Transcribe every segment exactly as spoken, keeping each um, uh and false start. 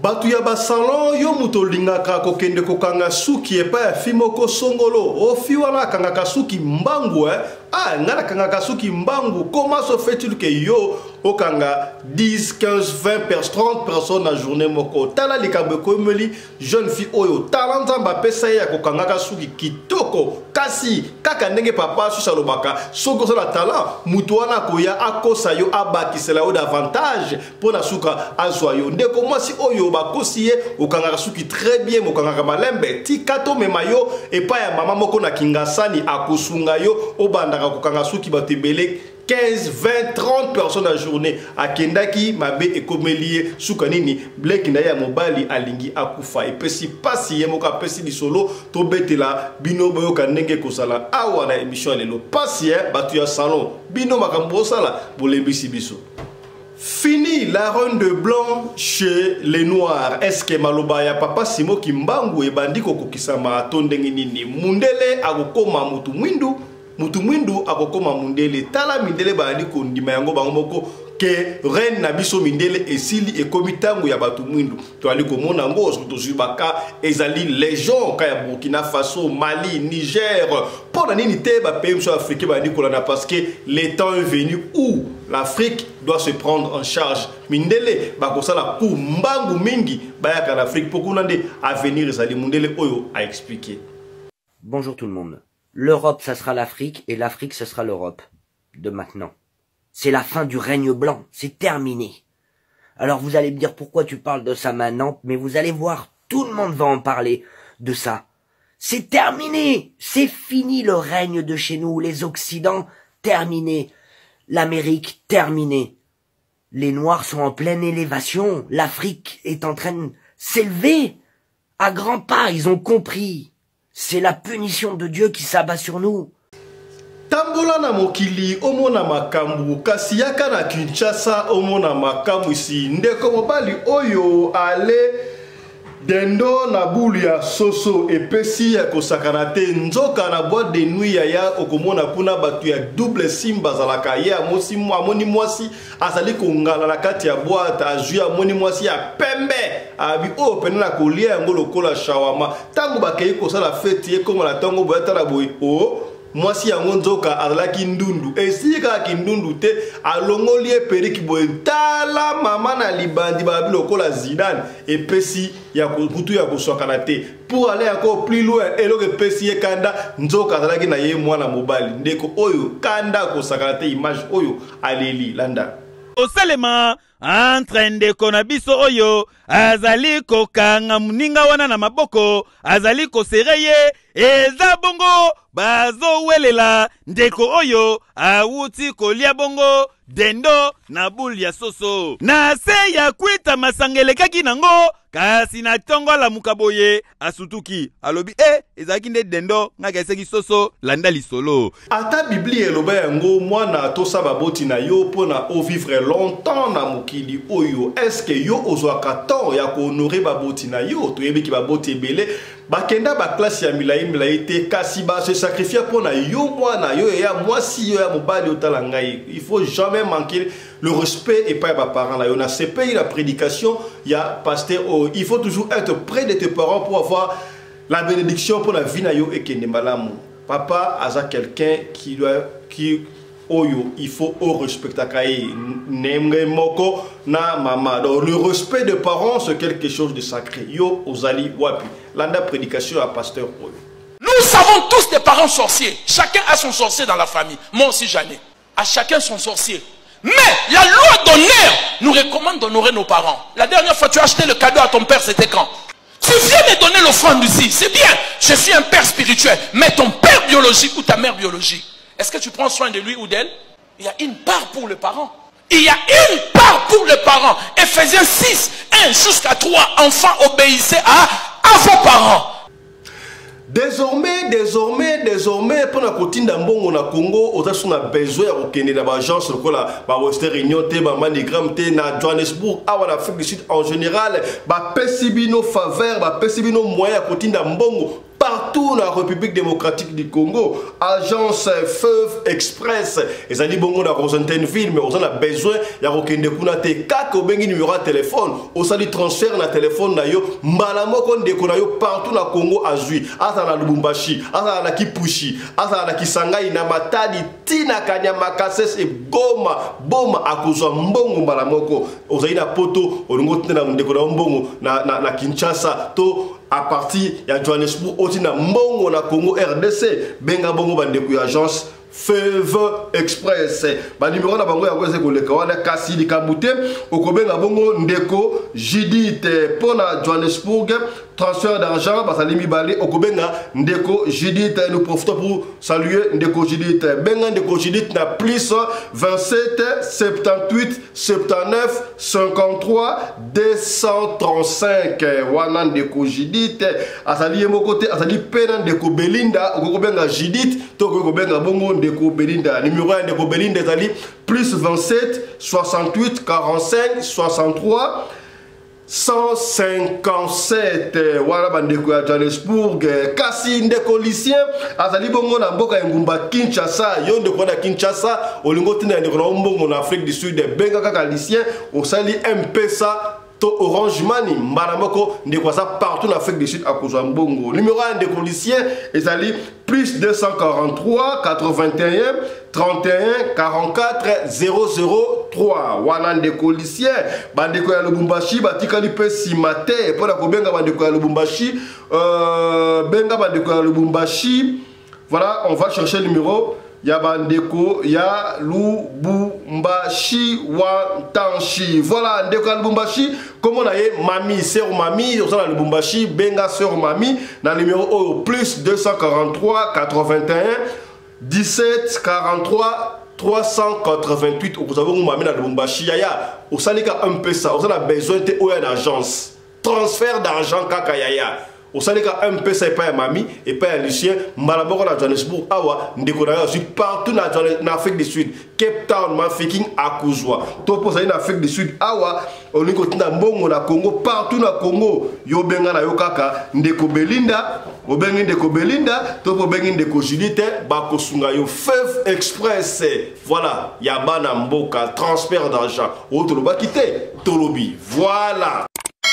Batu ya basalon yo muto lingaka kokende kokanga suki epa ya fimoko songolo ofi wana kangaka suki mbangu eh ah ngana kangaka suki mbangu comment se fait-il que yo okanga dix, quinze, vingt, trente personnes à journée moko tala likambe komeli jeune fille oyo talanta mbapesa ya kokangaka suki kitoko kasi kaka ndenge papa susa lobaka soko la talent muto wana koya akosa yo abakisela yo davantage pona suka azwa yo ndeko mwasi oyo bakosi ye okangaka suki très bien mokangaka malembe tikato mema yo epa ya mama moko na kingasani akosunga yo obandaka kokanga suki batebele quinze, vingt, trente personnes à journée à Kendaki mabe ekomelie sukanini bleki na ya mobali alingi akufa epesi pasi ye moka pesi di solo to betela bino boyo kanenge kosala awa na émission lelo pasi ye batu ya salon bino makambo sala bolembisi biso. Fini la ronde de blanc chez les noirs. Est-ce que maloba ya papa Simo Kimbangu e bandiko kokisama tondenge nini mundele akokoma mutu mwindu mutu mwindu akokoma mundele tala mindele bandiko ndima yango bango moko ke reine na biso mindele esili ekomitango ya batu mwindu to ali komona ngo tozubaka ezali légion ka ya Burkina Faso, Mali, Niger pona nini te ba pays so africain bandiko lana parce que le temps est venu où l'Afrique doit se prendre en charge. Mindele bakosala ku mbangu mingi bayaka l'Afrique pokunande avenir ezali mundele oyo a expliqué. Bonjour tout le monde. L'Europe ça sera l'Afrique et l'Afrique ce sera l'Europe de maintenant. C'est la fin du règne blanc, c'est terminé. Alors vous allez me dire pourquoi tu parles de ça maintenant, mais vous allez voir, tout le monde va en parler de ça. C'est terminé, c'est fini le règne de chez nous, les Occidents, terminé. L'Amérique, terminé. Les Noirs sont en pleine élévation, l'Afrique est en train de s'élever. À grands pas, ils ont compris. C'est la punition de Dieu qui s'abat sur nous. Tambola na mokili omona makambu kasi yaka na Kinshasa omona makambu isi ndeko mobali oyo ale dendo na bulu ya soso epesi ya kosakana te nzoka na boîte de nuit ya ya okomona kuna batu ya double simba zalaka ya mosi mwa moni mwasi azali kongala na kati ya boîte azui ya moni mwasi ya pembe abi o penela kolia yango lokola shawama tango bakei kosala fete ye koma la tango boîte la boy o mwasi yango nzoka azalaki ndundu esika kindundu te alongoli periki boye tala mama na libandi babi lokola Zidane epesi ya kutu ya koswakana te pour aller encore plus loin eloko epesi ye kanda nzoka azalaki na ye mwana mobali ndeko oyo kanda kosakana te image oyo aleli landa osalema entre ndeko na biso oyo azali kokanga muninga wana na maboko azali kosereye eza bongo bazo welela ndeko oyo awuti kolia bongo dendo na buli ya soso na se ya kwita masangelekaki nango kasi na tongo la mukaboye asutuki alobi eh ezaki nde dendo ngaka eseki soso landa lisolo ata biblia eloba yango mwana tosa baboti na yo pona o vivre longtemps na mokili oyo est-ce que yo ozwaka temps ya ko honorer baboti na yo toyebi ki baboti ebele bakenda ba classe ya milai milai te kasi ba se sacrifier pona yo mwana yo ya mwasi yo ya mobali otala ngai il faut jamais manquer le respect et pas par parents là on a ce pays la prédication il y a pasteur oh, il faut toujours être près de tes parents pour avoir la bénédiction pour la vie na yo et kende malamu papa aza quelqu'un qui doit qui oyo il faut au respecter kai nemre moko na mama donc le respect des parents c'est quelque chose de sacré yo ozali wapi landa prédication à pasteur oyo. Nous savons tous des parents sorciers, chacun a son sorcier dans la famille, moi aussi j'en ai, à chacun son sorcier. Mais la loi d'honneur nous recommande d'honorer nos parents. La dernière fois tu as acheté le cadeau à ton père, c'était quand? Tu viens me donner l'offrande ici, c'est bien, je suis un père spirituel, mais ton père biologique ou ta mère biologique, est-ce que tu prends soin de lui ou d'elle? Il y a une part pour le parent. Il y a une part pour le parent. Ephésiens six, un jusqu'à trois, enfants obéissez à, à vos parents. Désormais, désormais, désormais, pendant que Kotinda Mbongo na Congo, on a besoin de Kenya dans l'agence, la Western Union, la Manigram, na Johannesburg, à l'Afrique du Sud en général, ba pesibino faveur, ba pesibino moyen Kotinda Mbongo. Partout partout dans la République démocratique du Congo. Agence Feuve Express. Et ça dit bongo dans une ville, mais on a besoin il y a aucun décounate. Quand on a numéro de téléphone, on a dit transfert na téléphone na yo. Malamo kon découna yo partout dans le Congo azui. Asa na Lubumbashi, asa na Kipushi, asa na Kisangani na Matadi, Tina Kanyamakase et Goma, Boma akuzwa mbongo malamoko. On a dit na poto, on a dit na découna mbongo na na na Kinshasa to. À partir de Johannesburg, aussi na mbongo na Congo R D C, benga bongo bandeku agence Feuve Express. Ba numéro na bango ya kwese koleka wana kasi likabute okobenga bongo ndeko Judith pona Johannesburg transfert d'argent basali mibale okobenga ndeko Judith. Nous profitons pour saluer ndeko Judith. Benga ndeko Judith na plus vingt-sept soixante-dix-huit soixante-dix-neuf cinquante-trois deux cent trente-cinq wana ndeko Judith asali yemo côté asali pena ndeko Belinda okobenga Judith to okobenga bongo ndeko Belinda. Numéro un ndeko Belinda ezali plus vingt-sept soixante-huit quarante-cinq soixante-trois cent cinquante-sept wala bandeko ya Johannesburg. Kasi ndeko Lucien azali bongo na mboka ya Ngumba Kinshasa. Yo ndeko na Kinshasa olingo tina ndeko na mbongo na Afrique du Sud benga kaka Lucien osali M-Pesa to Orange Money mbaramoko ndeko ça partout en Afrique du Sud à cause mbongo. Numéro un ndeko Lucien ezali plus deux cent quarante-trois quatre-vingt-un trente et un quarante-quatre zéro zéro trois wana ndeko Lucien bandeko ya Lubumbashi batikali pe simate pour la kobenga bandeko ya Lubumbashi euh benga bandeko ya Lubumbashi. Voilà, on va chercher le numéro ya bandeko ya Lubumbashi Wantanshi. Voilà ndeko ya Lubumbashi comme on a mami sœur mami on a Lubumbashi benga sœur mami na numéro oh, plus deux cent quarante-trois quatre-vingt-un dix-sept quarante-trois trois cent quatre-vingt-huit. Vous avez un mami na Lubumbashi yaya au salika un peu ça on a besoin de une agence transfert d'argent kaka yaya au salika un peu ça et pas mami et pas Lucien malaboko na Johannesburg awa ndeko na yo partout na na Afrique du Sud Cape Town mafiking akuzwa to pour ça na Afrique du Sud awa olingo tina mbongo na Congo partout na Congo yo benga na yo kaka ndeko Belinda obengi ndeko Belinda to po bengi ndeko Judith bako sunga yo Feuve Express. Voilà ya bana mboka transfert d'argent auto lo ba quitter tolobi. Voilà.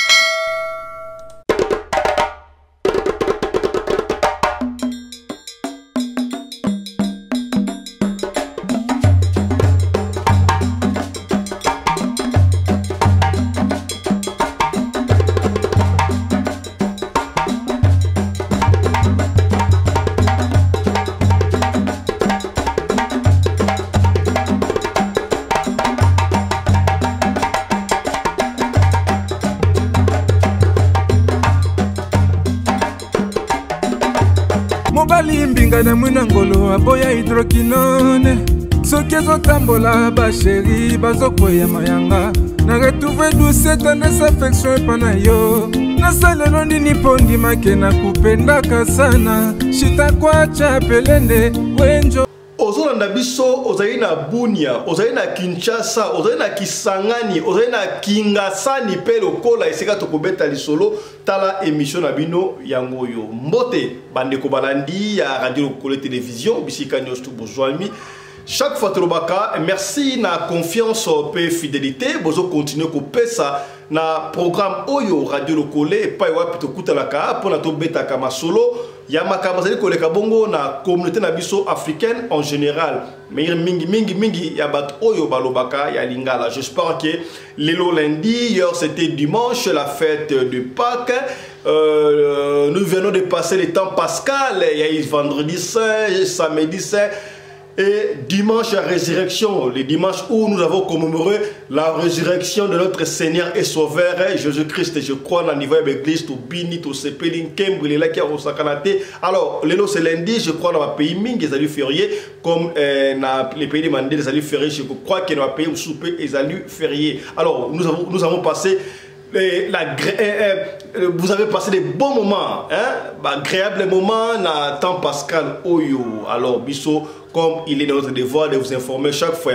Mbinga na mwina ngolo aboya hydroquinone soki ezotambola basheri bazokwea mayanga na retrouve douce tendresse affection epa na yo nasalelo ndini mpo ndimake na kupendaka sana shitakwacha pelende wenjo ozolanda biso ozali na Bunia ozali na Kinshasa ozali na Kisangani ozali na Kingasani pe lokola esika tokobeta lisolo tala émission na bino yango yo mbote bandeko balandi ya radio Lokole télévision bisika nyosto bozwami chaque fois tolobaka merci na confiance pe fidélité bozo continuer ko pesa na programme oyo radio Lokole pa wapi tokutalaka pona tobeta kama solo ya makamazali koleka bongo na communauté na biso africaine en général mais mingi mingi mingi ya bat oyo balobaka ya lingala. J'espère que lelo lundi hier c'était dimanche la fête de Pâques. Euh, nous venons de passer le temps pascal, il y a eu vendredi saint, samedi saint et dimanche la résurrection, le dimanche où nous avons commémoré la résurrection de notre Seigneur et Sauveur Jésus-Christ. Je crois dans le niveau de l'église, tout bini, tout sepelin, kembri, les qui ont sacanate. Alors, le c'est lundi, je crois dans le pays mingi, les alus fériés, comme euh, dans les pays demandés, les alus fériés, je crois que dans le pays où souper, les alus fériés. Alors, nous avons, nous avons passé Et la, euh, euh, vous avez passé des bons moments, hein, agréables moments, na temps Pascal Oyo. Alors, Bisso, comme il est de notre devoir de vous informer chaque fois,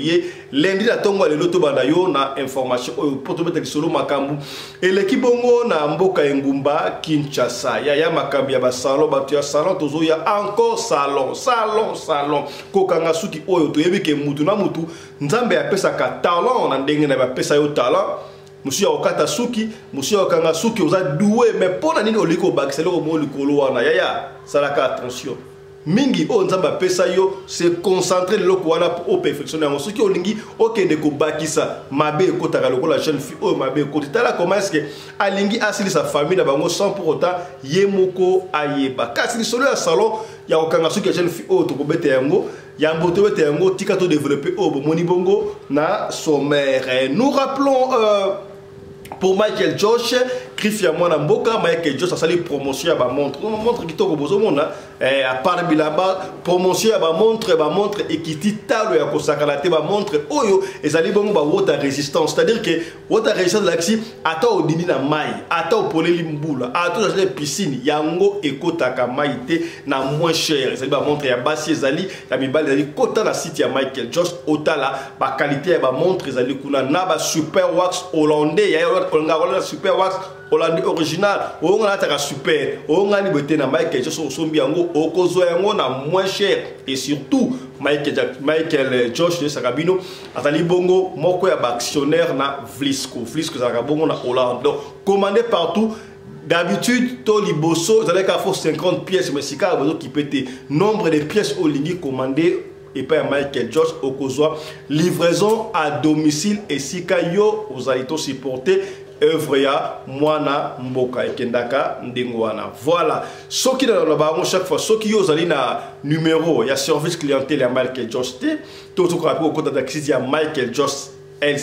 lundi, la tongo le loto bandayo na information pour te mettre solo makambu. Et l'équipe bongo na mboka ngumba Kinshasa. Ya ya makambi ya ba salon, ba tu salon tozo ya encore salon, salon, salon. Kokanga suki oyo to yebi ke mutu na mutu, nzambe apesa ka talent na ndenge na ba pesa yo talent. Monsieur Okata Suki, Monsieur Okanga Suki, vous êtes doué, mais pour la nini oliko bakselo au mot likolo wana yaya, salaka attention. Mingi o nzamba pesa yo se concentrer le loko wana pour perfectionner mon suki olingi okende ko bakisa mabe ko taka loko la jeune fille o mabe ko tala comment est-ce que alingi asili sa famille na bango sans pour autant yemoko ayeba. Kasi ni solo ya salon ya Okanga Suki jeune fille o to ko bete yango. Yamboto bete yango tika to développer o moni bongo na sommaire. Nous rappelons euh, pour Michael Josh, Krifia Mwana Mboka, Michael Josh a sali promotion à ba montre. On montre qui toko bozo mona eh à part bilaba promotion à ba montre, ba montre et qui titalo ya kosakalate ba montre oyo et sali bongo ba water resistance, c'est-à-dire que water resistance laxi ata odini na mai, ata opoleli mbula, ata la piscine yango ekotaka maite na moins cher. C'est ba montre ya basi ezali ya mibali ezali kota na site ya Michael Josh otala ba qualité ya ba montre ezali kuna na ba super wax hollandais ya on super wax hollandais original on a ta super on a liberté na Michael Josh sombi yango okozo yango na moins cher et surtout Michael Michael Josh de Sakabino atali bongo moko ya actionnaire na Vlisco Vlisco za bongo na Hollande donc commandé partout. D'habitude, to liboso, vous allez qu'à faire cinquante pièces, mais si vous qui pété nombre de pièces au ligi commandées et pas Michael Josh au Kozoa, livraison à domicile et si yo vous allez tout supporter œuvre ya mwana mboka ekendaka ndengwana. Voilà. Ce qui dans le baron chaque fois, ce qui vous allez na numéro, il y a service clientèle à Michael Josh T, tout ce qu'on appelle au compte d'accès il y a Michael Josh L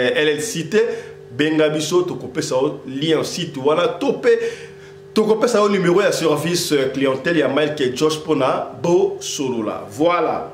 L C T. Bengabiso, tu coupes ça lien site voilà topé tu coupes ça au numéro de service clientèle ya Michael Josh Pona Bo Solo là. Voilà.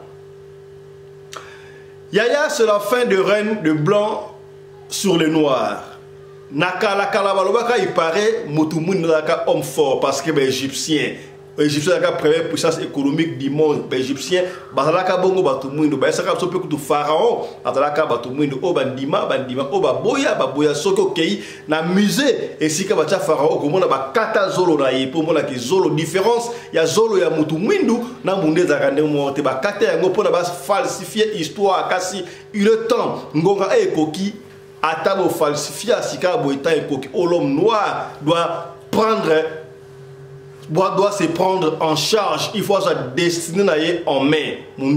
Yaya, c'est la fin de règne de blanc sur le noir. Nakala Kalabalobaka, il paraît Moutoumoun Naka homme fort parce que les Égyptiens Égyptien est la première puissance économique du monde. Les Égyptiens, Bazalaka Bongo Batumundo, Basaka Sope du Pharaon, Bazalaka Batumundo, Obandima, Bandima, Obaboya, Baboya Soko Kei, na musée, et si Kabacha Pharaon, comme on a Kata Zolo, pour moi, la Zolo, différence, il y a Zolo, il y a Mutumundu, na Mundé Zakane, Monte, Bakata, Yango, pour falsifier histoire, Kassi, il est temps, Ngonga et Koki, Atabo falsifier, Sika Boita et Koki, l'homme noir doit prendre. Doit, doit se prendre en charge, il faut sa destinée en main. Tout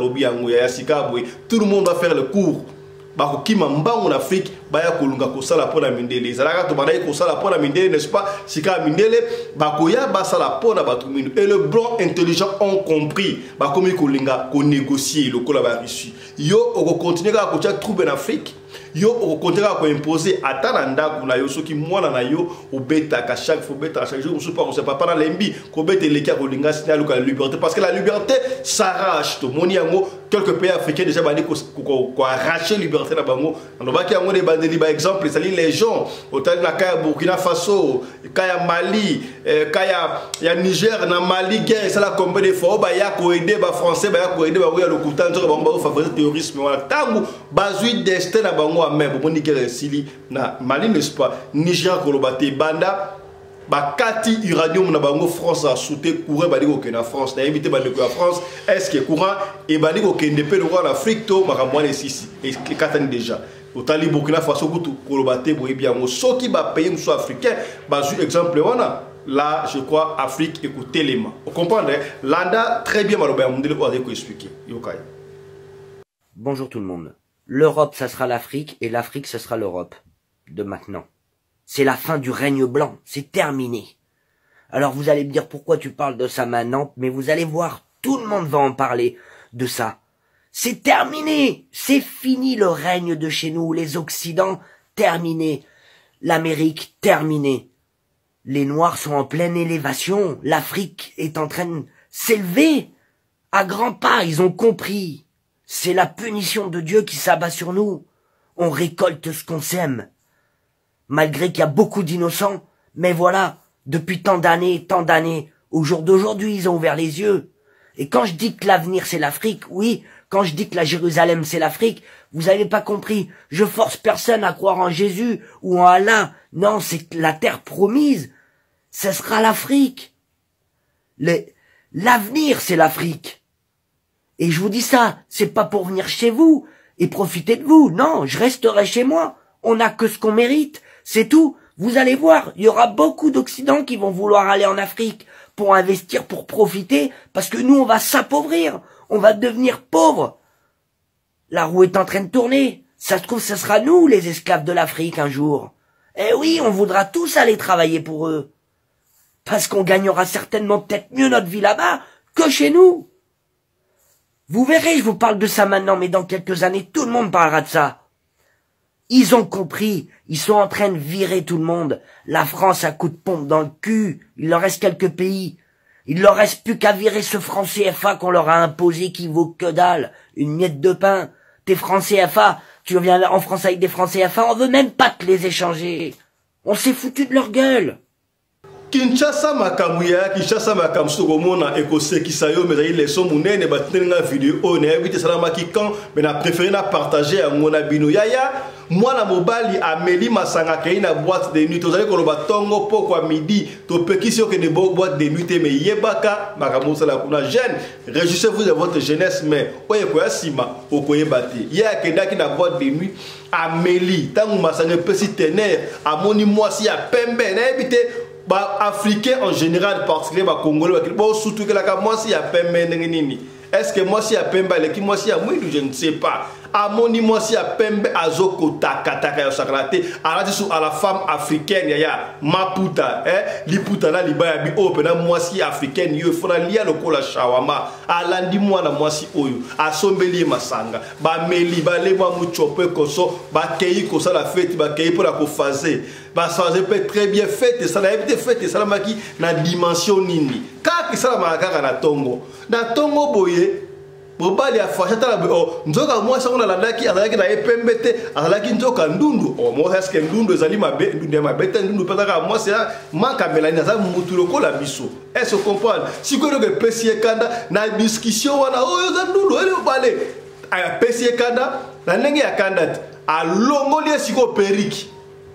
le monde doit faire le cours. En Afrique, baya kolunga kosala pona mindele. Zalaka to banayi kosala pona mindele, n'est-ce pas? Sika mindele, bakoya basala pona batumindo. Et le blanc intelligent ont compris. Bakomi kolinga ko négocier le kola ba Russie. Yo oko continuer ka kocha trouble en Afrique. Yo oko continuer ka imposer atananda kuna yo soki mwana na yo obeta ka chaque fois beta chaque jour on pas on sait pas para lembi ko bete leki kolinga signal la liberté parce que la liberté s'arrache. To moni yango quelques pays africains déjà bandi ko ko arracher liberté na bango. On va ki yango de par exemple, les gens, au Kaya Burkina Faso, Kaya Mali, Kaya Niger, na Mali, guerre, ça la combien de fois, bah ya ko aider bah français, bah ya ko aider bah oui le coutan, ça va favoriser terrorisme. Voilà, tangu bazui destin na bango à même, bon ni guerre sili na Mali n'est-ce pas? Niger kolobate banda. Bah kati uranium na bango France a souté courant badi ko na France na invité badi ko France est-ce que courant et badi ko kende pe le roi en Afrique to makamwana sisi et katani déjà au tali Burkina Faso kutu kolobate boye bien mo soki ba pays muso africain ba ju exemple wana là je crois Afrique écoutez les mains vous comprenez landa très bien maloba mondele ko ko expliquer yokai. Bonjour tout le monde. L'Europe ça sera l'Afrique et l'Afrique ce sera l'Europe de maintenant. C'est la fin du règne blanc, c'est terminé. Alors vous allez me dire pourquoi tu parles de ça maintenant, mais vous allez voir, tout le monde va en parler de ça. C'est terminé, c'est fini le règne de chez nous, les Occidents, terminé. L'Amérique, terminé. Les Noirs sont en pleine élévation, l'Afrique est en train de s'élever. À grands pas, ils ont compris. C'est la punition de Dieu qui s'abat sur nous. On récolte ce qu'on sème. malgré qu'il y a beaucoup d'innocents. Mais voilà, depuis tant d'années, tant d'années, au jour d'aujourd'hui, ils ont ouvert les yeux. Et quand je dis que l'avenir c'est l'Afrique, oui, quand je dis que la Jérusalem c'est l'Afrique, vous n'avez pas compris. Je force personne à croire en Jésus ou en Allah. Non, c'est la terre promise. Ce sera l'Afrique. Les... L'avenir c'est l'Afrique. Et je vous dis ça, c'est pas pour venir chez vous et profiter de vous. Non, je resterai chez moi. On n'a que ce qu'on mérite. C'est tout. Vous allez voir, il y aura beaucoup d'Occidents qui vont vouloir aller en Afrique pour investir, pour profiter, parce que nous, on va s'appauvrir. On va devenir pauvres. La roue est en train de tourner. Ça se trouve, ce sera nous, les esclaves de l'Afrique, un jour. Eh oui, on voudra tous aller travailler pour eux. Parce qu'on gagnera certainement peut-être mieux notre vie là-bas que chez nous. Vous verrez, je vous parle de ça maintenant, mais dans quelques années, tout le monde parlera de ça. Ils ont compris, ils sont en train de virer tout le monde. La France a coup de pompe dans le cul, il leur reste quelques pays. Il leur reste plus qu'à virer ce franc C F A qu'on leur a imposé qui vaut que dalle, une miette de pain. Tes francs C F A, tu reviens en France avec des francs C F A, on veut même pas te les échanger. On s'est foutu de leur gueule. Kinshasa makamuya Kinshasa makamsogomona ekose kisayo mais il leçon munene batenga vidéo ne éviter salama ki quand mais na préféré na partager à ngona bino yaya moi na mobali Amélie Masanga kei na boîte de nuit tozali ko loba tongo poko midi to pekisi que de boîte de nuit mais yebaka makamusa la kuna jeune réjouissez-vous de votre jeunesse mais oye ko yasima okoyebate ya kenda ki na boîte de nuit Amélie tangu Masanga pesi tener amoni moi si ya pembe na éviter bah africain en général particulier bah congolais bah surtout que la moi si ya pembe nini est-ce que moi si ya pembe le qui moi si ya mouidou je ne sais pas amoni moi si ya pembe azoko takataka ya sakrate alati sur à la femme africaine ya maputa eh liputa na libaya bi o pena moi si africaine yo fona lia lokola shawama alandi mwana moi si oyo asombeli masanga ba meli ba le mwa muchope koso ba kei kosa la fête ba kei pour la kofaze ba ça peut très bien fête ça na été fête ça la maki na dimension nini ka ki ça la maka na tongo na tongo boye bobali afasha tala o nzoka moi ça on a la daki azalaki na epembete azalaki nzoka ndundu o mo est-ce que ndundu ezali mabe ndundu mabe ndundu pezaka moi c'est manka melani za mutu lokola biso est-ce que comprendre si ko que pesie kanda na discussion wana o za ndundu ele bale a pesie kanda na ndenge ya kanda a longoli siko periki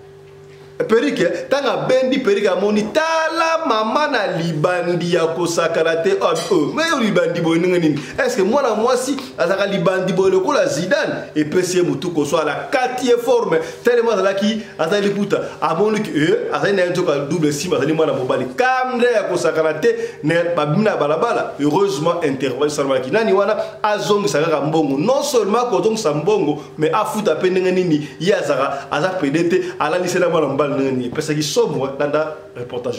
perike tanga bendi perike amoni tala mama na libandi ya kosakarate oh mais yo libandi boy nini est-ce que moi na moi si azaka libandi boy le kola Zidane et P C mutu ko so la quatrième forme tellement là qui azali puta amoni que eh azali na ntoka double sim azali moi na mobali kamde ya kosakarate ne babina balabala heureusement intervention salma ki nani wana azong saka mbongo non seulement ko donc sambongo mais afuta pe nini ya azaka azaka pedete ala lisela moi parce que somo danda reportage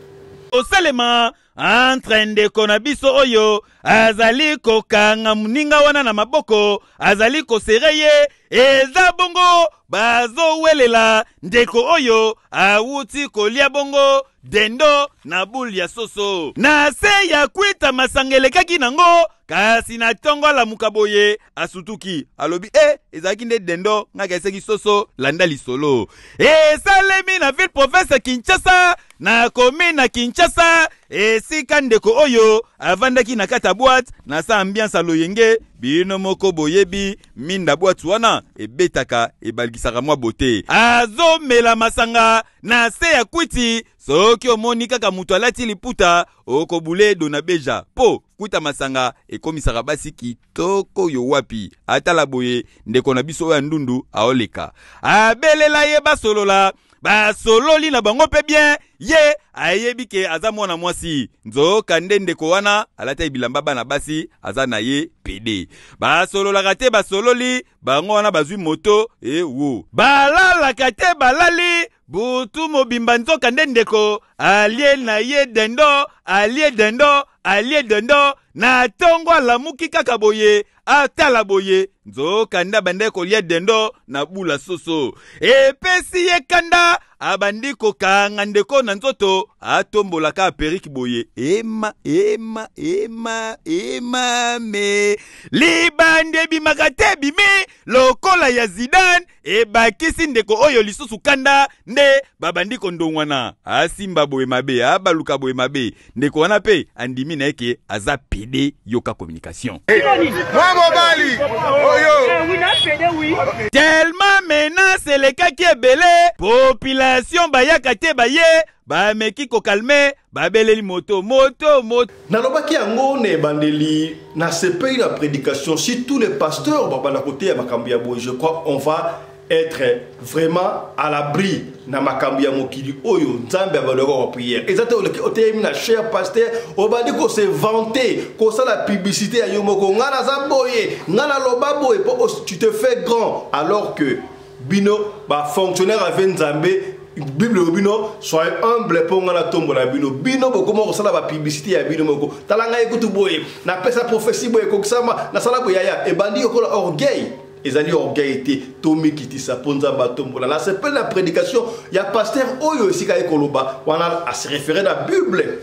osalema entre ndeko na biso oyo azali kokanga muninga wana na maboko azali kosereye eza bongo bazo welela ndeko oyo awuti kolia bongo dendo na buli ya soso na se ya kwita masangelekaki nango kasi na tongo la mukaboye asutuki alobi eh ezaki nde dendo ngaka eseki soso landa lisolo e salemi na ville province Kinshasa na commune na Kinshasa esika ndeko oyo avandaki na kata boîte na sa ambiance aloyenge bino moko boyebi minda boîte wana ebetaka ebalgisaka mwa bote azo mela masanga na se ya kwiti soki omoni kaka mutu alati liputa okobule dona beja po kuita masanga ekomisaka basi kitoko yo wapi atala boye ndeko na biso ya ndundu aoleka abelela ye basolola basololi na bango pe bien ye ayebi ke aza mwana mwasi nzoka nde ndeko wana alata bilamba bana basi aza na ye pede basololaka te basololi bango wana bazwi moto e wo balalaka te balali butu mobimba nzoka nde ndeko alie na ye dendo alie dendo alie dendo na tongo alamuki kaka boye atala boye nzoka nda bande kolia dendo na bula soso epesi ye kanda abandi kokanga ndeko na nzoto atombolaka periki boye ema ema ema ema me libandi ebimaka te bimi lokola ya Zidane ebakisi ndeko oyo lisusu kanda nde babandi kondongwana asimba boye mabe abaluka boye mabe ndeko wana pe andimi na eke aza pede yoka communication tellement menace elekaki ebele population bayaka te baye bameki kokalme babeleli moto moto moto nalobaki yango ne bandeli na sepei la prédication si tous les pasteurs babanda côté ya makambo ya boye je crois on va être vraiment à l'abri na makambo ya mokili oyo nzambe abaloka wa prière ezate oteyemi na cher pasteur obandi ko se vanter ko ça la publicité ya yo moko ngana za boye ngana loba boye tu te fais grand alors que bino ba fonctionnaire avec nzambe Bible bino soyez humble pour ngana tombo la bino bino boko mo sala ba publicité ya bino moko talanga ekutu boye na pesa prophétie boye ko kisama na sala boye ya e bandi ko orgueil ezali orgueil te tomi kiti sa ponza ba tombo la c'est pas la prédication ya pasteur oyo esika ekoloba wana a se référer à la Bible.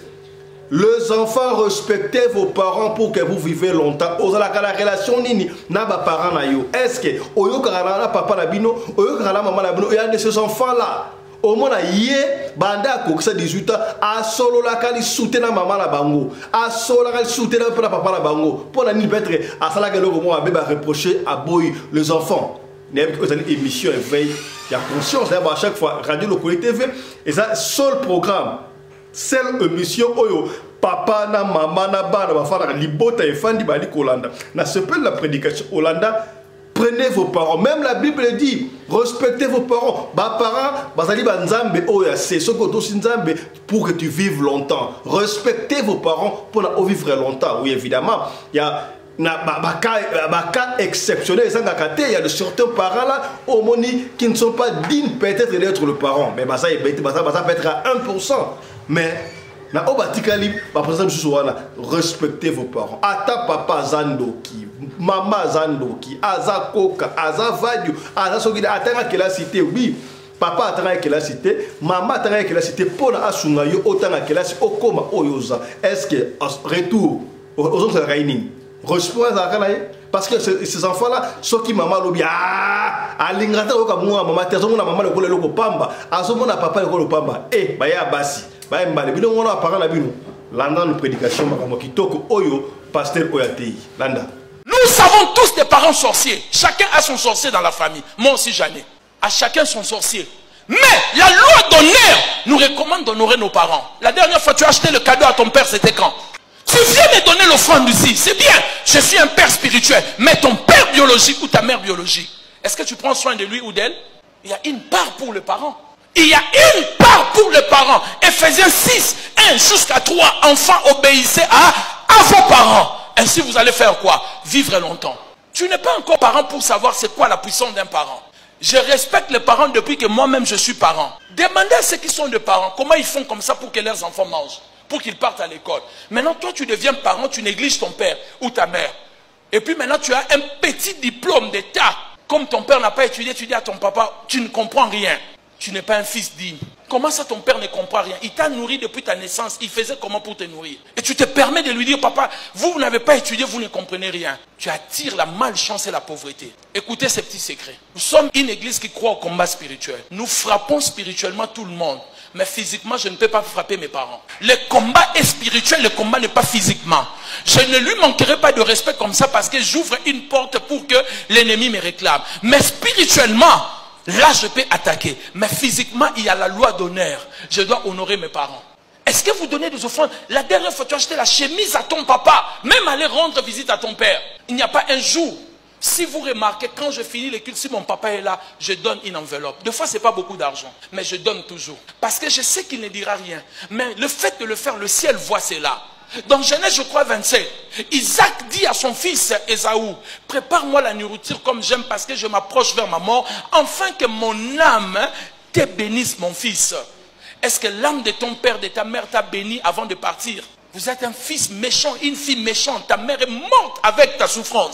Les enfants, respectez vos parents pour que vous vivez longtemps. Ozala la relation nini na ba parents na yo. Est-ce que oyo karana papa na bino, oyo karana maman na bino, il y a de ces enfants là. Au moins yé banda ko ça dix-huit ans a solo la kali soutenir maman la bango. A solo la kali soutenir papa la bango. Pour la ni peut-être à ça la que mo a beba reprocher à boy les enfants. N'aime que une émission éveil, il y a conscience là à chaque fois radio localité T V et ça seul programme. Seule émission oyo papa na maman na bana bafana libota e fandi bali kolanda na ce peu la prédication Hollanda prenez vos parents même la Bible dit respectez vos parents ba parents bazali ba nzambe oyo c'est ce que to nzambe pour que tu vives longtemps respectez vos parents pour na vivre longtemps oui évidemment il y a na ba cas exceptionnel ça il y a de certains parents là au moni qui ne sont pas dignes peut-être d'être le parent mais ça ça peut être à un pour cent mais na obatikali ba président Suwana respectez vos parents ata papa Zandoki maman Zandoki aza koka aza vadio aza soki atanga kela cité oui papa atanga kela cité maman atanga kela cité pour na asunga yo otanga kela okoma oyoza est-ce que retour aux autres réunis respect à kanaye parce que ces enfants là ceux qui maman lobi ah alingata oka mwa maman tezo na maman le ko pamba azomona papa le ko pamba eh baya basi ba mbale bino ngona parents na bino landa no prédication makamo kitoko oyo pasteur oyatei landa. Nous savons tous des parents sorciers, chacun a son sorcier dans la famille, moi aussi j'en ai, à chacun son sorcier. Mais la loi d'honneur nous recommande d'honorer nos parents. La dernière fois tu as acheté le cadeau à ton père, c'était quand? Tu viens me donner l'offrande ici, c'est bien, je suis un père spirituel, mais ton père biologique ou ta mère biologique, est-ce que tu prends soin de lui ou d'elle? Il y a une part pour le parent. Il y a une part pour les parents. Éphésiens six, un jusqu'à trois, enfants obéissez à, à vos parents. Ainsi vous allez faire quoi? Vivre longtemps. Tu n'es pas encore parent pour savoir c'est quoi la puissance d'un parent. Je respecte les parents depuis que moi-même je suis parent. Demandez à ceux qui sont des parents comment ils font comme ça pour que leurs enfants mangent, pour qu'ils partent à l'école. Maintenant toi tu deviens parent, tu négliges ton père ou ta mère. Et puis maintenant tu as un petit diplôme d'état. Comme ton père n'a pas étudié, tu dis à ton papa, tu ne comprends rien. Tu n'es pas un fils digne. Comment ça ton père ne comprend rien? Il t'a nourri depuis ta naissance. Il faisait comment pour te nourrir? Et tu te permets de lui dire, papa, vous, vous n'avez pas étudié, vous ne comprenez rien. Tu attires la malchance et la pauvreté. Écoutez ces petits secrets. Nous sommes une église qui croit au combat spirituel. Nous frappons spirituellement tout le monde. Mais physiquement, je ne peux pas frapper mes parents. Le combat est spirituel, le combat n'est pas physiquement. Je ne lui manquerai pas de respect comme ça parce que j'ouvre une porte pour que l'ennemi me réclame. Mais spirituellement, là, je peux attaquer. Mais physiquement, il y a la loi d'honneur. Je dois honorer mes parents. Est-ce que vous donnez des offrandes? La dernière fois, tu as acheté la chemise à ton papa. Même aller rendre visite à ton père. Il n'y a pas un jour. Si vous remarquez, quand je finis les cultes, si mon papa est là, je donne une enveloppe. Des fois, ce n'est pas beaucoup d'argent. Mais je donne toujours. Parce que je sais qu'il ne dira rien. Mais le fait de le faire, le ciel voit cela. Dans Genèse, je crois, vingt-sept, Isaac dit à son fils Ésaü, prépare-moi la nourriture comme j'aime parce que je m'approche vers ma mort, afin que mon âme te bénisse, mon fils. Est-ce que l'âme de ton père, de ta mère t'a béni avant de partir? Vous êtes un fils méchant, une fille méchante, ta mère est morte avec ta souffrance.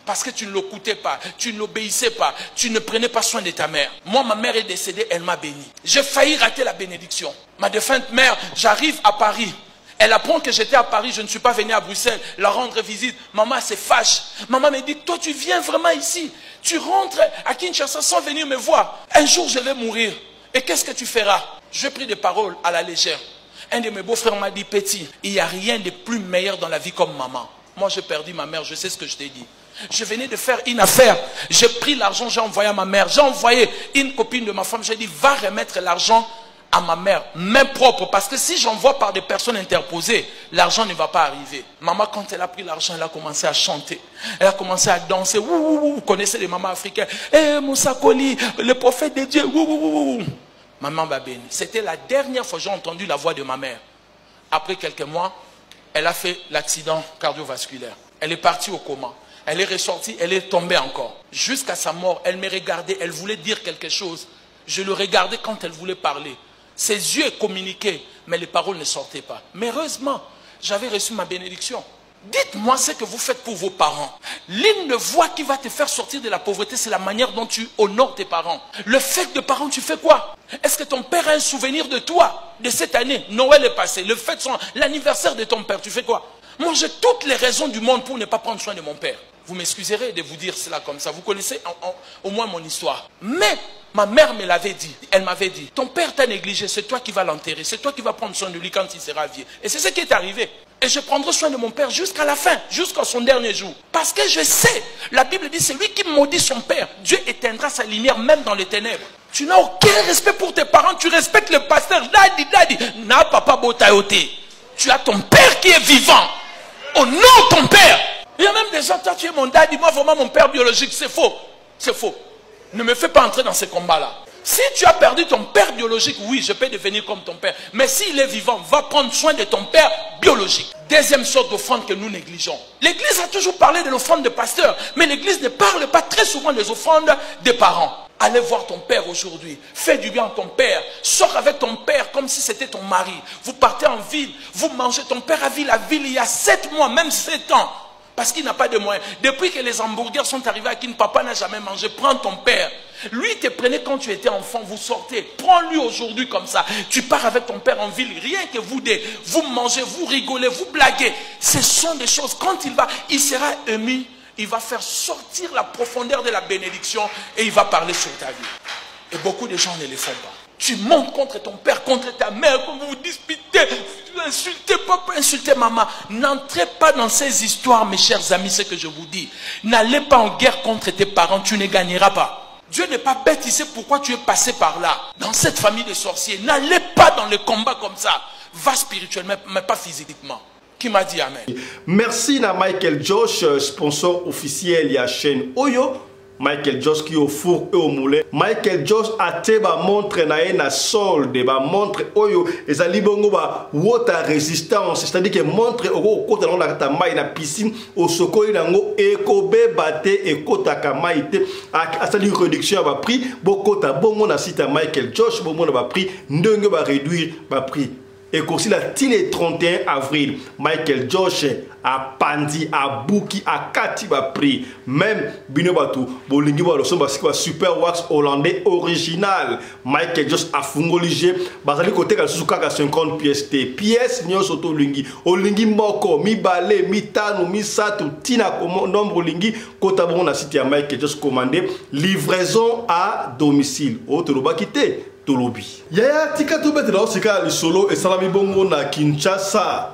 Parce que tu ne l'écoutais pas, tu ne l'obéissais pas, tu ne prenais pas soin de ta mère. Moi, ma mère est décédée, elle m'a béni. J'ai failli rater la bénédiction. Ma défunte mère, j'arrive à Paris. Elle apprend que j'étais à Paris, je ne suis pas venu à Bruxelles la rendre visite. Maman se fâche. Maman me dit, toi tu viens vraiment ici. Tu rentres à Kinshasa sans venir me voir. Un jour je vais mourir. Et qu'est-ce que tu feras? J'ai pris des paroles à la légère. Un de mes beaux-frères m'a dit, petit, il n'y a rien de plus meilleur dans la vie comme maman. Moi j'ai perdu ma mère, je sais ce que je t'ai dit. Je venais de faire une affaire. J'ai pris l'argent, j'ai envoyé à ma mère. J'ai envoyé une copine de ma femme. J'ai dit, va remettre l'argent à ma mère, main propre, parce que si j'envoie par des personnes interposées, l'argent ne va pas arriver. Maman, quand elle a pris l'argent, elle a commencé à chanter, elle a commencé à danser. Ouh, ouh, ouh. Vous connaissez les mamans africaines? Eh, Moussa Koli, le prophète de Dieu. Ouh, ouh, ouh. Maman m'a béni. C'était la dernière fois que j'ai entendu la voix de ma mère. Après quelques mois, elle a fait l'accident cardiovasculaire. Elle est partie au coma. Elle est ressortie, elle est tombée encore. Jusqu'à sa mort, elle me regardait, elle voulait dire quelque chose. Je le regardais quand elle voulait parler. Ses yeux communiquaient, mais les paroles ne sortaient pas. Mais heureusement, j'avais reçu ma bénédiction. Dites-moi ce que vous faites pour vos parents. L'une de voix qui va te faire sortir de la pauvreté, c'est la manière dont tu honores tes parents. Le fait de parents, tu fais quoi? Est-ce que ton père a un souvenir de toi, de cette année? Noël est passé, le fête, l'anniversaire de ton père, tu fais quoi? Moi, j'ai toutes les raisons du monde pour ne pas prendre soin de mon père. Vous m'excuserez de vous dire cela comme ça. Vous connaissez en, en, au moins mon histoire. Mais ma mère me l'avait dit. Elle m'avait dit, ton père t'a négligé, c'est toi qui vas l'enterrer. C'est toi qui vas prendre soin de lui quand il sera vieux. Et c'est ce qui est arrivé. Et je prendrai soin de mon père jusqu'à la fin, jusqu'à son dernier jour. Parce que je sais, la Bible dit, c'est lui qui maudit son père. Dieu éteindra sa lumière même dans les ténèbres. Tu n'as aucun respect pour tes parents. Tu respectes le pasteur. Dadi, dadi. Na papa botayote. Tu as ton père qui est vivant. Honore ton père. Il y a même des gens, toi tu es mon daddy, moi vraiment mon père biologique, c'est faux. C'est faux. Ne me fais pas entrer dans ces combats-là. Si tu as perdu ton père biologique, oui, je peux devenir comme ton père. Mais s'il est vivant, va prendre soin de ton père biologique. Deuxième sorte d'offrande que nous négligeons. L'église a toujours parlé de l'offrande de pasteur, mais l'église ne parle pas très souvent des offrandes des parents. Allez voir ton père aujourd'hui. Fais du bien à ton père. Sors avec ton père comme si c'était ton mari. Vous partez en ville, vous mangez. Ton père a vu la ville il y a sept mois, même sept ans. Parce qu'il n'a pas de moyens. Depuis que les hamburgers sont arrivés à qui papa n'a jamais mangé, prends ton père. Lui, il te prenait quand tu étais enfant, vous sortez. Prends-lui aujourd'hui comme ça. Tu pars avec ton père en ville, rien que vous deux. Vous mangez, vous rigolez, vous blaguez. Ce sont des choses. Quand il va, il sera ému. Il va faire sortir la profondeur de la bénédiction et il va parler sur ta vie. Et beaucoup de gens ne le font pas. Tu montes contre ton père, contre ta mère, vous vous disputez, vous insultez papa, insultez maman. N'entrez pas dans ces histoires, mes chers amis, ce que je vous dis. N'allez pas en guerre contre tes parents, tu ne gagneras pas. Dieu n'est pas bête, il sait pourquoi tu es passé par là. Dans cette famille de sorciers, n'allez pas dans les combats comme ça. Va spirituellement, mais pas physiquement. Qui m'a dit amen. Merci à Michael Josh, sponsor officiel de la chaîne Oyo. Michael Josh qui au four et au moulin. Michael Josh a te ba montre na ye na solde ba montre Oyo ezali bongo ba water resistance, c'est-à-dire que montre oko kota na ta mai na piscine au sokoli nango ekobe bate ekota ka mai te asali réduction ba prix bokota bongo na site Michael Josh bongo na ba prix ndenge ba réduire ba prix. Et aussi la le trente et un avril, Michael Josh a pandi, a bouki, a kati ba prix. Même Bino Batou, Bolingi Balo, son super wax hollandais original. Michael Josh a fungoligé, basali côté ka suka ka cinquante pièces te. Pièces nyo soto lingi. Olingi moko, mi balé, mi tanu, mi satu, tina comme nombre lingi. Kota bon na site ya Michael Josh commandé livraison à domicile. Autre ba quitté. Tolobi. Yaya tika to bete dans ce cas le solo et salami bongo na Kinshasa.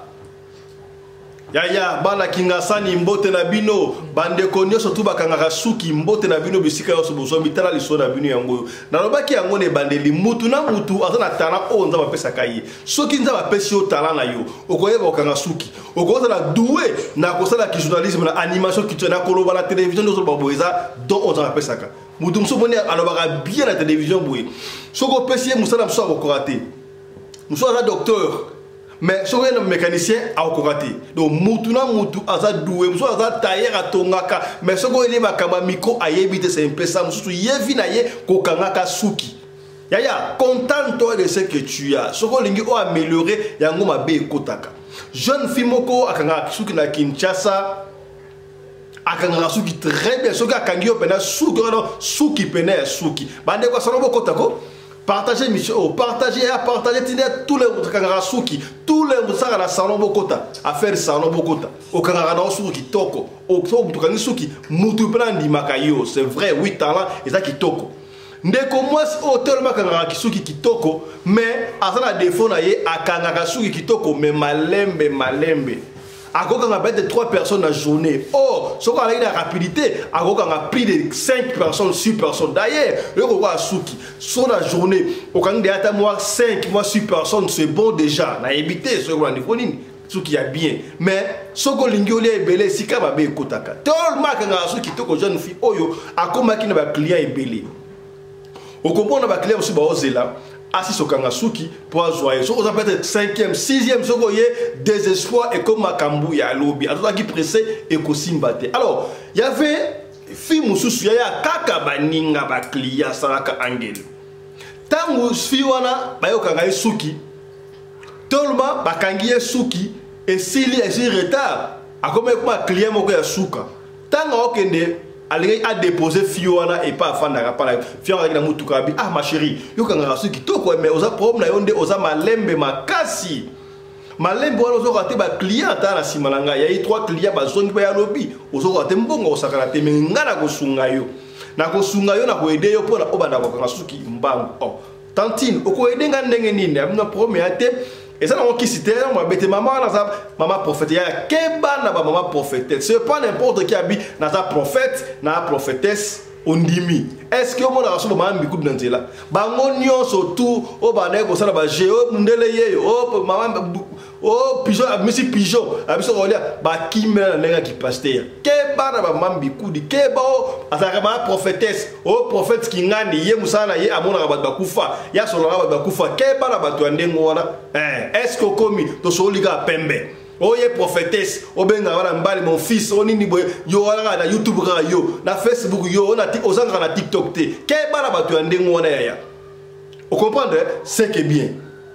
Yaya bana kingasani mbote na bino bande konyo surtout bakanga suki mbote na bino bisika yo soboso mitala liso na bino yango. Na lobaki yango ne bande li mutu na mutu azana tala o nza bapesa kaye. Soki nza bapesi yo tala na yo. Okoyeba okanga suki. Okoza na doué na kosala ki journalisme na animation ki tena koloba na télévision no so baboeza don on nza bapesa ka. Moutoum Somone alobaka bien la télévision boué. Soko pesier Moussala Moussa Okoraté. Moussa un docteur. Mais Soko un mécanicien à Okoraté. Donc Moutouna Moutou Aza doué. Moussa Aza tailleur à Tongaka. Mais Soko ele makama micro ayebite c'est un peu ça. Moussa yevi na ye kokangaka suki. Yaya, contente-toi de ce que tu as. Soko lingi o améliorer yango mabe kotaka. Jeune fille moko akanga suki na Kinshasa. akangaka suki très bien soki akangi yo pena suki wana suki pena ya suki bande kwa salon bokota ko partager mission oh partager à partager tine tous les kangaka suki tous les musaka na salon bokota affaire salon bokota okangaka na suki toko o so mutu kangi suki mutu pena ndimaka yo c'est vrai oui talent eza kitoko ndeko mwasi o tellement kangaka kisuki kitoko mais azana défaut na ye akangaka suki kitoko mais malembe malembe akokanga peut-être trois personnes la journée. Oh, ce qu'on a la rapidité, akokanga plus de cinq personnes, six personnes. D'ailleurs, le roi Suki, sur la journée, okanga de ata moi cinq, moi six personnes, c'est bon déjà. Na évité ce qu'on a dit, ce qui est bien. Mais ce qu'on lingioli est belé, si kama be kotaka. Tellement kanga Suki toko jeune fille, oyo, akoma ki na ba client est belé. Au comprend na ba client aussi ba ozela. Assis au Kangasuki pour joyer. So, on a peut-être cinquième, sixième, ce qu'on y est, désespoir et comme Makambu, il y a lobby. Alors, qui pressé et Kosimbate. Alors, il y avait film sous il y a Kaka Baninga Baklia Saraka Angel. Tango Fiwana, Bayo Kangaï Suki, Tolma, Bakangie Suki, et s'il y a un retard, à comme un client Mokoya Suka. Tango Okende. Allez à déposer Fiona et pas fan n'a pas Fiona avec la mutukabi ah ma chérie yo kanga suki toko mais oza problème na yonde oza malembe makasi malembe wana ozo raté ba client ta na simalanga ya yi trois clients ba zongi ba ya lobby ozo raté mbongo osakala te mais ngana ko sunga yo na ko sunga yo na ko aider yo pona obanda ko kanga suki mbangu oh tantine oko aider nga ndenge nini amna problème ate. Et ça, on qui cité, moi, bête maman, maman prophète, il y a Keba na maman prophète. C'est pas n'importe qui habite dans sa prophète, dans la prophétesse, on dit est-ce que mon argent maman beaucoup de nanzela? Bangonio surtout, au banek, au salon, géo, mundele, oh maman, oh pigeon, monsieur pigeon, monsieur Rolia, bah qui me n'a qui passe terre. Keba na maman beaucoup de Keba, à sa maman prophétesse, oh prophète qui n'a ni yé musana yé amon rabat bakufa, ya solo rabat bakufa, Keba na batuande ngona. Est-ce que commis, to soliga pembe? Oh ye prophétesse, oh benga wana mbali mon fils, on ni boy, yo wala na YouTube ka yo, na Facebook yo, on a ozanga na TikTok te. Keba na batuande ngona ya. Vous comprenez? C'est que bien.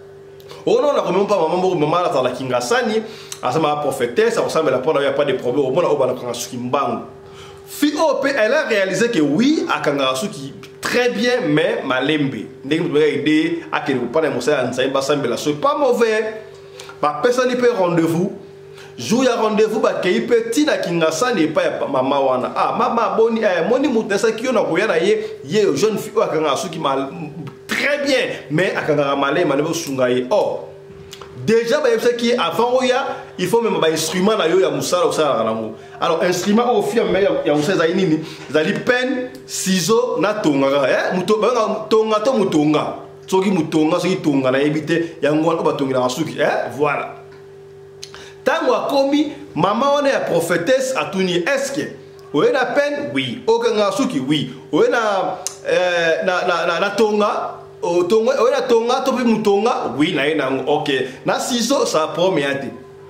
On n'a même pas maman maman la la kingasani, à sa prophétesse, ça ressemble à la il n'y a pas de problème. Au moins on va la prendre sur Kimbangu. Fio elle a réalisé que oui, à Kangarasu qui très bien, mais malembe. Dès que vous avez aidé à que vous parlez de ça, c'est pas mauvais. Bah personne peut rendez-vous. Jour ya rendez-vous ba ke petit na kingasani et pas maman wana. Ah maman boni eh moni mutesa ki ona ko yana ye ye jeune fille à Kangarasu qui mal très bien, mais à Kangaramale, Manebo Sungaye. Oh, déjà, avant, il faut même un instrument à yo ya Moussa au Saranamo. Alors, instrument au fil, mais il y a un Zainini, Zali pen, ciseaux, na tonga, eh, mutonga, tonga, to mutonga. Soki mutonga, soki tonga, na éviter, ya ngwa ko batonga na suki, eh, voilà. Tango a commis, maman on est prophétesse à Tuni, est-ce que vous avez la peine? Oui. Aucun suki, oui. Vous avez la tonga? O tonga, o na tonga, topi mutonga, oui, na ina, ok. Na ciseau, ça promet à te.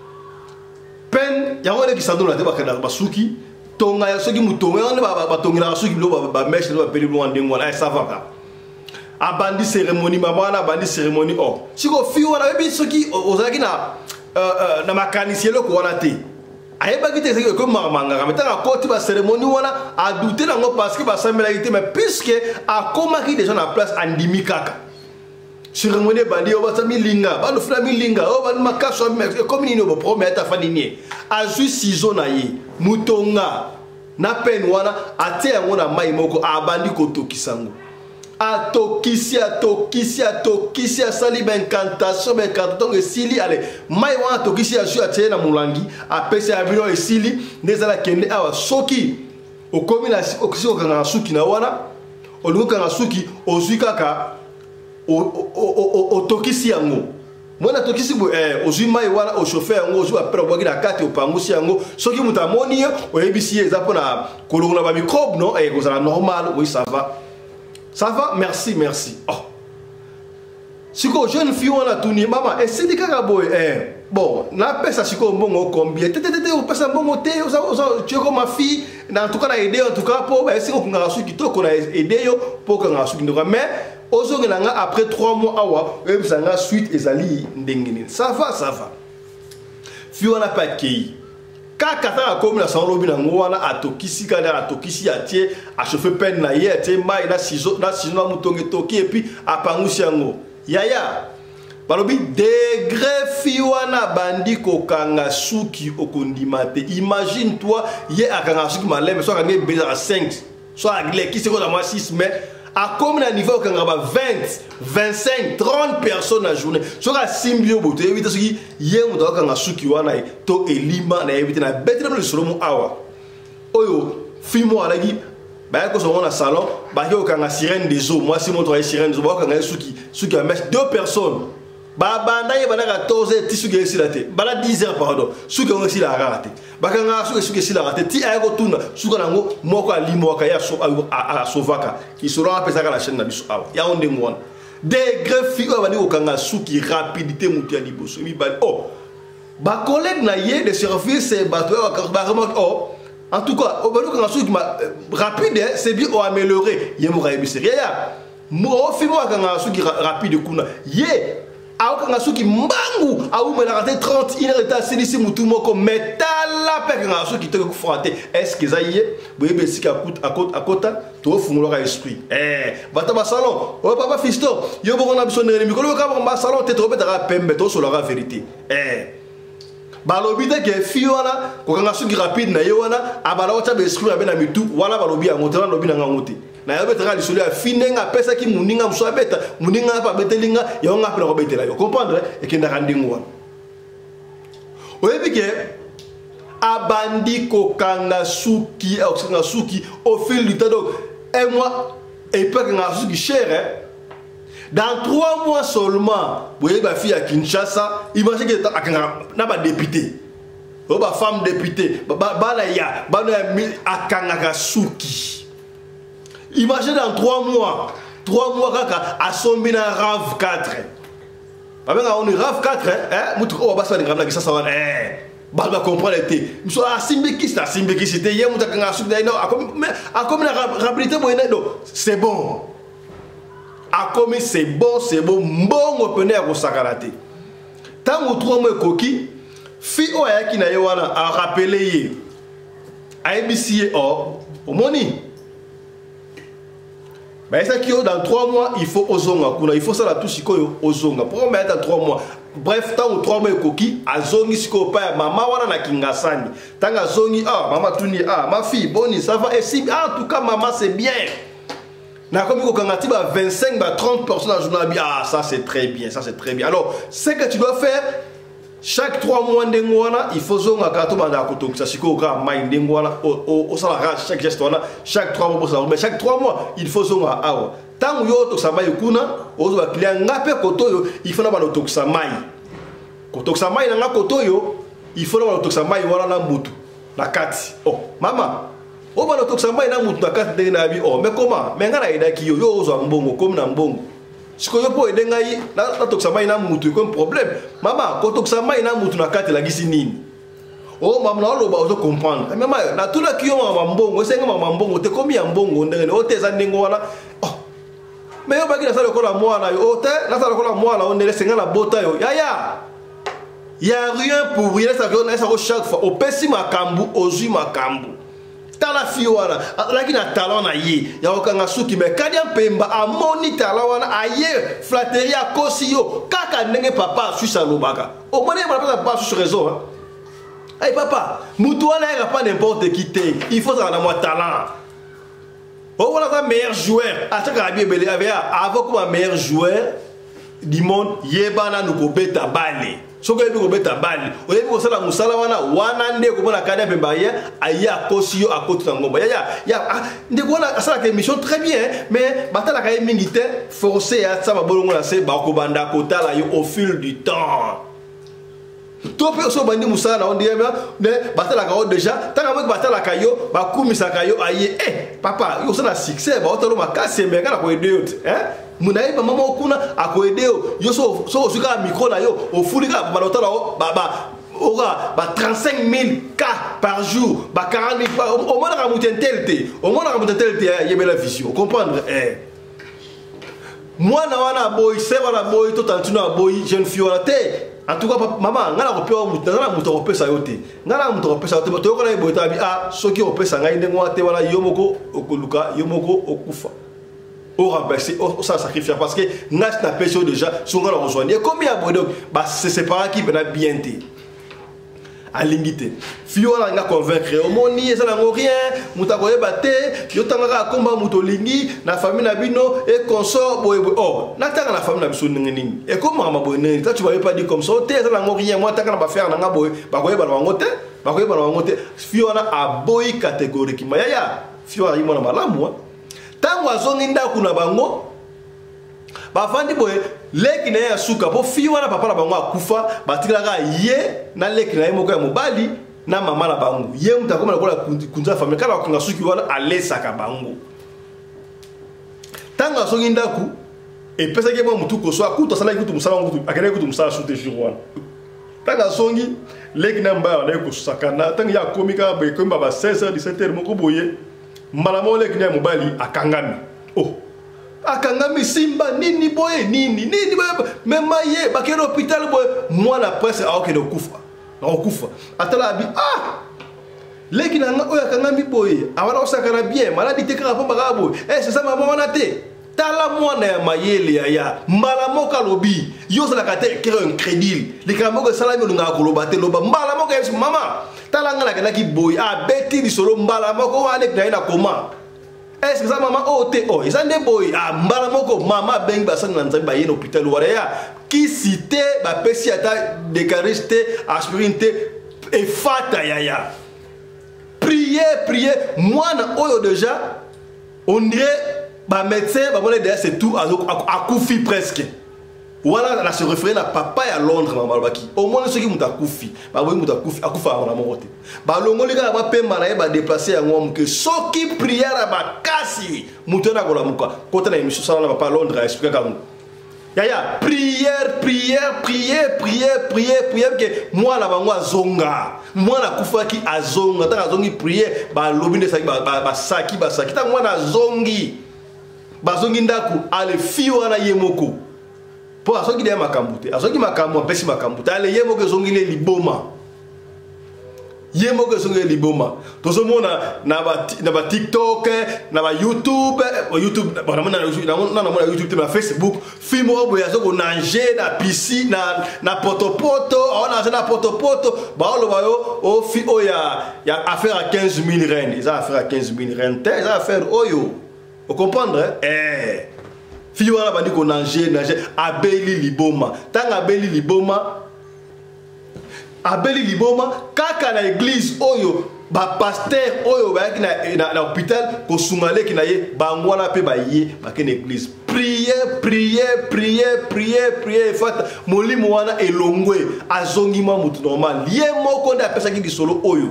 Pen, y'a un qui s'adonne à te bakana basuki, tonga, y'a ceux qui mutonga, on va tonga la suki, l'eau va mèche, l'eau va périr loin de moi, ça va. A bandi cérémonie, maman, a bandi cérémonie, oh. Si vous faites, on a vu ceux qui, aux agina, na macanicier, le qu'on a te. Aïe bagite c'est comme marmanga mais tant à côté la cérémonie wana a douter dans parce que va sembler mais puisque a comment qui déjà na place andimi kaka cérémonie bandi o ba sami linga ba no flami linga o ba makaso comme ni no promettre fanini a juste ciseaux na yi mutonga na pen wana ate yango na mai moko a bandi koto kisango a tokisi a tokisi a tokisi a sali ben incantation ben incantation et sili allez mai wana tokisi a su a tiena mulangi a pese a bino et sili nezala kende awa soki o komi na okisi okanga suki na wana o luka na suki o zuikaka o o o tokisi yango mwana tokisi bo eh o zui mai wana o chauffeur yango o zui apre obwaki na kati o pangusi yango soki mutamoni o ebisi eza pona kolongola ba microbe non eh kozala normal oui ça va. Ça va? Merci, merci. Oh. Si vous jeune fille, on a tourné, maman, et c'est des carabois, eh. Bon, n'a pas ça, si vous bon combien? Tété, tété, vous passez un bon côté, tu es comme ma fille, en tout cas, on a aidé, en tout cas, pour, si on a reçu qui qu'on a aidé, pour qu'on a reçu qui nous mais, aujourd'hui, après trois mois, awa, vous avez suite, et ça va, ça va. Fille, on n'a pas accueilli. kaka ta comme na sans lobby na ngwana atokisi kana atokisi atie a chauffer peine na ye atie mai na ciseau na ciseau na mutonge toki et puis apangusi yango yaya balobi degré fiwana bandi kokanga suki okondimate. Imagine toi ye akanga suki maleme soit kanga beza à cinq soit le qui se ko na six mais à comme na niveau kanga ba vingt, vingt-cinq, trente personnes à journée. Soit à simbio bote éviter ce qui ye mu da kanga suki wana to elima na éviter na betre le solo awa. Oyo fimo alagi ba ko so na salon ba ke okanga sirène des eaux. Moi si mon travail sirène des eaux ba kanga suki suki a mettre deux personnes. Ba banda ye bana quatorze heures ti suki esi la te bala dix heures pardon suki on esi la rate bakanga suki suki esi la rate ti ayeko tuna suka nango moko ali moko ya so a sovaka qui sera apesa la chaîne na biso awa ya onde ngwana degré fi o bani okanga suki rapidité mutu ya liboso mi bali oh ba collègue na ye de service bato ba vraiment oh en tout cas o bani okanga suki rapide c'est bien o améliorer ye mo raibisi ya mo fi mo okanga suki rapide kuna ye aokanga suki mbangu aumela raté trente une heure ta silisi mutu moko metala pekanga suki te ko frotter est-ce que ça y est boyebe sika akota akota akota to fungula esprit eh bata ba salon o papa fiston yo boko na biso ndenge mikolo ka ba salon te to betara pembe to so la vérité eh balobi te ke fiona ko kanga suki rapide na yo wana abala o taba esprit abena mitu wala balobi yango te lobi na ngote na yo betara li solo ya finenga pesa ki muninga mso abeta muninga pa betelinga yo nga pe na ko betela yo comprendre et que ndaka ndingo wana oyebi ke abandi ko kanga suki au kanga suki au fil du temps donc un mois et pas kanga suki cher hein. Dans trois mois seulement, vous voyez ma fille à Kinshasa, imaginez que na ba député. Oh ba femme députée, ba ba ya, ba na akanga suki. Imaginez dans trois mois, trois mois kaka a sombi na RAV quatre. Ba benga on RAV quatre hein, mutu ko ba sa ngam na ça va eh. Ba ba comprendre été. Muso a simbi ki sta simbi ki c'était hier mutu kanga suki na akomi akomi na rapidité moyenne c'est bon. A comme c'est bon, c'est bon, bon opener au sakarate. Tant ou trois mois coquille, fi o ya ki na yewana a rappeler ye. A ébicier o, au moni. Mais ça qui dans trois mois, il faut ozonga kuna, il faut ça la tout siko ozonga. Pour mettre dans trois mois. Bref, tant ou trois mois coquille, a zongi siko pa mama wana na kingasani. Tant a zongi ah, mama tuni ah, ma fille boni, ça va et si en tout cas maman c'est bien. Na comme quand tu as vingt-cinq à trente personnes à journée, ah ça c'est très bien, ça c'est très bien. Alors, ce que tu dois faire chaque trois mois d'engwana, il faut zonga kato banda koto ça siko gra mind d'engwana au au salaire chaque geste wana chaque trois mois pour ça mais chaque trois mois il faut zonga awa. Tant yo to samai kuna, ozo ba client ngape koto yo, il faut na ba to samai. Koto samai na koto yo, il faut na ba to samai wana na mutu. Na kati. Oh, mama o bana toksamba ina mutu na kati ndenge na bi oh mais comment mais ngana ida ki yo yo ozo mbongo comme na mbongo siko yo po edenga yi na toksamba ina mutu comme problème mama ko toksamba ina mutu na kati la gisi nini oh mama na loba ozo comprendre mama na tula ki yo mama mbongo senga mama mbongo te komi ya mbongo ndenge o teza ndenge wana oh mais yo baki na sala ko la mwana yo o te na sala ko la mwana on ndele senga na bota yo ya ya y a rien pour rien ça que on a ça chaque fois au pesi makambu ozu makambu tala fiwana laki na talon na ye ya okanga suki me kadia pemba amoni talawana aye flatterie a kosio kaka ndenge papa suisa lobaka o mone ba papa sur raison hein hey papa mutu wana ya pas n'importe qui te il faut ça na moi talent o voilà le meilleur joueur à chaque rabie belé avec avant comme meilleur joueur du monde yebana nuko beta bale soko yebi ko beta bali oyebi ko sala musala wana wana nde ko bona kada pemba ye aya kosio akoti na ngomba ya ya nde ko na sala ke mission très bien mais batala ka mingi te forcer ya sa babolongo na se ba ko banda ko tala yo au fil du temps to pe so bandi musala on dit ne batala ka déjà tanga mo batala ka yo ba kumisa ka yo aye eh papa yo sala succès ba otalo makase mbeka na ko idiot hein munaye ba mama okuna akoedeo yo so so suka micro na yo ofulika ba lotala baba ora ba trente-cinq mille cas par jour ba quarante mille au moins na mutentelte au moins na mutentelte yebela vision comprendre eh moi na wana boy c'est wana boy to tantuna boy jeune fille wana te En tout cas, maman, ngala ko pewa mutu, ngala mutu ko pesa yote. Ngala mutu ko pesa yote, to ko na ibota bi ah soki ko pesa ngai ndengo ate wala yomoko okuluka, yomoko okufa. Au remplacer, au ça sacrifier parce que ngas na pesa déjà, son ngala rejoindre. Et combien bodo ba se séparer qui bena bien té. À limiter. Fio la nga convaincre au moni ça na rien, muta ko yebate, yo tangaka komba muto lingi na famille na bino et consort boy oh, na tanga la famille na biso ningini. Et comment ma boy ningini, tu vas pas dire comme ça, té ça na rien, moi tanga na ba faire na nga boy, ba ko yeba na ngote, ba ko yeba na ngote. Fio na a boy catégorique. Mayaya, fio ari mona malamu. Tango azongi ndaku na bango bafandi boye leki na ya suka po fi wana papa na bango akufa batikaka ye na leki na ye moko ya mobali na mama na bango ye mutakoma na kola kunza famille kala kunga suki wana alesaka bango tango azongi ndaku e pesa ke mo mutu ko so akuta sala kutu musala ngutu akene kutu musala sute jirwana tango azongi leki na mbaya na ko sakana tango ya komika be komba ba seize heures dix-sept heures moko boye mbala mo leki na mobali akangami oh akangami simba nini boye nini nini boye même ye bakero hôpital boye moi la presse a okeno kufa na okufa atala bi ah leki na oya akangami boye awala osakana bien maladi te kaka pomba ka boye eh c'est ça maman wana te tala mwana ya mayele ya ya mbala moka lobi yo sala ka te kero incrédule likambo ko sala mi lunga koloba te loba mbala moka yesu mama tala ngala kana ki boye a beti di solo mbala moko wane na ina koma. Est-ce que ça maman oh te oh ils ont des boy ah mbala moko mama beng basan na nzambe ba yeno hôpital wala qui cité ba pesi ata décariste aspirinte et fata yaya prier prier moi na oyo déjà on dirait ba médecin ba bolé derrière c'est tout akufi presque voilà la se référer na papa ya Londres maman baki au moins ceux qui muta kufi ba boy muta kufi akufa na mokote ba longoli ka ba pemba na ba déplacer ya ngom que soki prière ba kasi mutona kola muka kota na émission ça na papa Londres expliquer comme yaya prière prière prière prière prière prière que moi la bango azonga moi na kufa ki azonga ta azongi prière ba lobine saki ba ba saki ba saki ta moi na zongi ba zongi ndaku ale fiwa na yemoko po asoki de makambute asoki makambo pesi makambute ale yemo ke zongile liboma yemo ke zongile liboma tozo mona na ba na ba TikTok na ba YouTube YouTube na mona na na mona YouTube na Facebook film obo ya zoko nanger na piscine na na potopoto ona na potopoto ba lo ba yo o fi o ya ya affaire à quinze mille rennes ils ont affaire à quinze mille rennes ils ont affaire oyo vous comprendre eh fi wana bandi ko nanger nanger abeli liboma tanga abeli liboma abeli liboma kaka na église oyo ba pasteur oyo ba na na, na hôpital ko sungale ki na ye bangwana pe ba ye ba ke na église prière prière prière prière prière fata molimo wana elongwe azongima mutu normal ye moko nda pesa ki solo oyo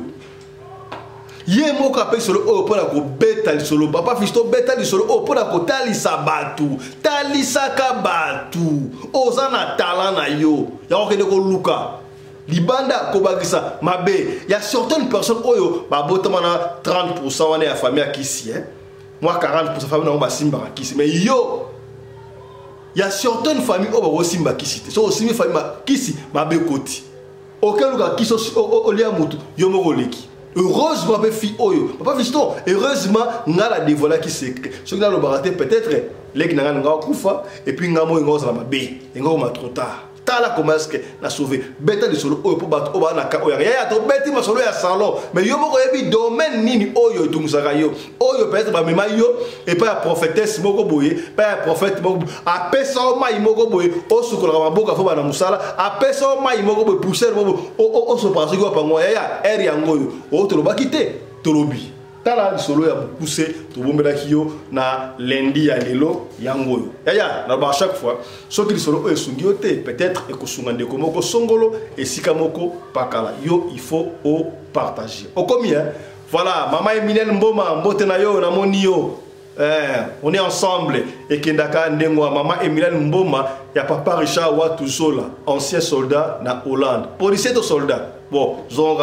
ye moko apesi solo oyo pona ko beta li solo papa fisto beta li solo oyo pona ko talisa batu talisaka batu oza na talent na yo ya okende ko luka libanda ko bagisa mabe ya certaines personnes oyo ba botama na trente pour cent wana ya famille akisi hein moi quarante pour cent famille na ba simba akisi mais yo ya certaines familles oyo ba simba akisi te so simba famille akisi mabe koti aucun luka kiso olia mutu yo moko leki. Heureusement, mes filles, papa Fiston, heureusement, on a la dévoilée qui secret. Ce qui a le baraté, peut-être, les qui n'ont pas koufa, et puis on a un peu de bé, on a trop tard. Tala comment est-ce que na sauvé beta de solo oyo po bat oba na ka oyo ya to beti ma solo ya salon mais yo moko yebi domaine nini oyo to musaka yo oyo peut-être ba mema yo et pas prophétesse moko boye pas prophète moko a pesa o mai moko boye o sukola maboka fo ba na musala a pesa o mai moko boye pousser moko o o so parce que pa ngoya ya eri yango o to lo bakite to lobi tala solo ya poussé to bombela kiyo na lundi ya lelo yango ya ya na ba chaque fois so ki solo e sungi ote peut-être e ko sungande ko moko songolo et sika moko pakala yo il faut au partager au combien voilà maman Emilène Mboma mbote na yo na moni yo eh on est ensemble et kendaka ndengwa maman Emilène Mboma ya papa Richard Watuzola ancien soldat na Hollande policier to soldat. Bon,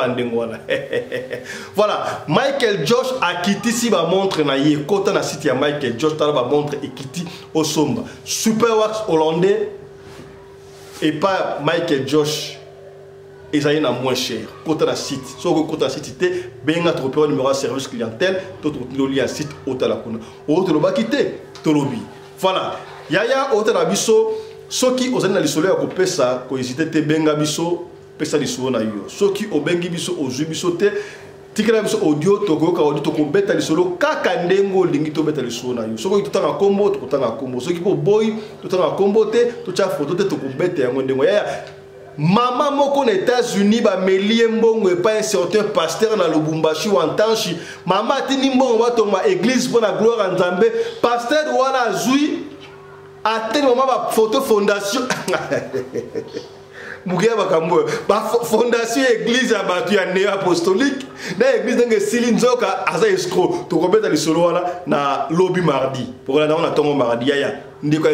voilà, Michael Josh a quitté si ba montre na ye kota na site ya Michael Josh tala ba montre et quitté au somba. Superwax hollandais et pas Michael Josh. Ils ont moins cher. Côté la site, sur le côté la site, c'était bien attrapé au numéro de service clientèle, tout le lien site au Talakuna. Au Toloba quitté, Tolobi. Voilà. Yaya au Talabiso, ceux qui osent aller soleil à couper ça, quand ils étaient benga biso, pesa li suona yo. Ceux qui au bengi biso, au zubiso te, tikela biso audio, toko ka audio, toko beta li solo, kaka ndengo lingi to beta li suona yo. Ceux qui tout en combo, tout en combo. Ceux qui pour boy, tout en combo te, tout en photo te, toko beta yango ndengo. Yaya. Maman moko aux États-Unis ba melie mbongo et pas un certain pasteur na Lubumbashi ou en Tanchi. Maman tini mbongo wa toma église pour la gloire en Zambé. Pasteur wana zui atteint maman ba photo fondation. Mugia bakambo ba fondation église ya batu ya néo apostolique. Na église ndenge silinzoka aza escroc. To kobeta li solo wana na lobby mardi. Pour la na tongo mardi ya. On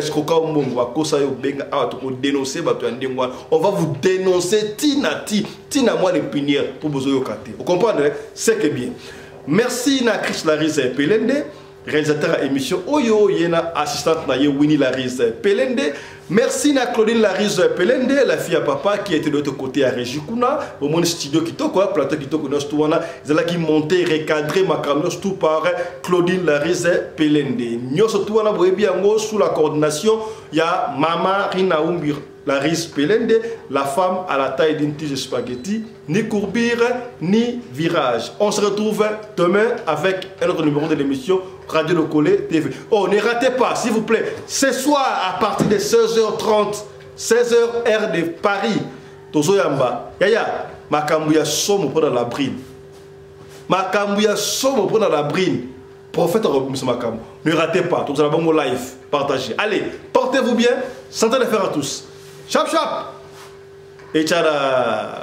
va vous dénoncer tinati tina moi les pinières pour vous yokater. Vous comprenez? C'est que bien. Merci na Chris Larise Pelende, réalisateur à émission Oyo Yena, assistante na Winnie Larise Pelende. Merci na Claudine Larise Pelende, la fille à papa qui était de l'autre côté à Régikuna, au mon studio qui toko, plateau qui toko nos touana, c'est là qui montait, recadré ma caméra tout par Claudine Larise Pelende. Nous sommes touana boebiango sous la coordination, il y a Mama Rina Umbir Larise Pelende, la femme à la taille d'une tige spaghetti, ni courbure, ni virage. On se retrouve demain avec un autre numéro de l'émission Radio Le Collet T V. Oh, ne ratez pas, s'il vous plaît, ce soir à partir de seize heures trente, seize heures heure de Paris, Tozo Yamba, Yaya, Makambuya Somo pour la brine. Makambuya Somo pour la brine. Prophète Robinson Makam. Ne ratez pas, tout ça bon live, partagez. Allez, portez-vous bien, santé les faire à tous. Chap chap et tchada.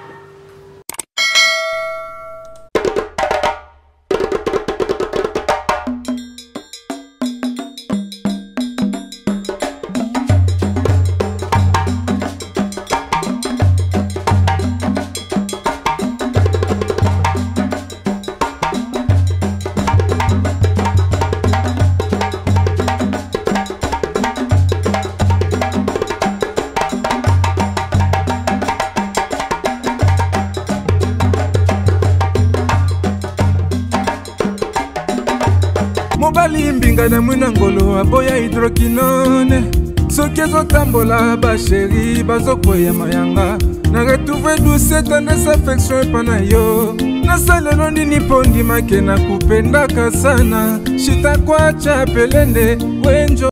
Na mwina ngolo aboya hydroquinone soki ezotambola basheri bazokwea mayanga na retrouve douce tendresse affection epa na yo nasalelo nini mpo ndimake na kupendaka sana shitakwacha pelende wenjo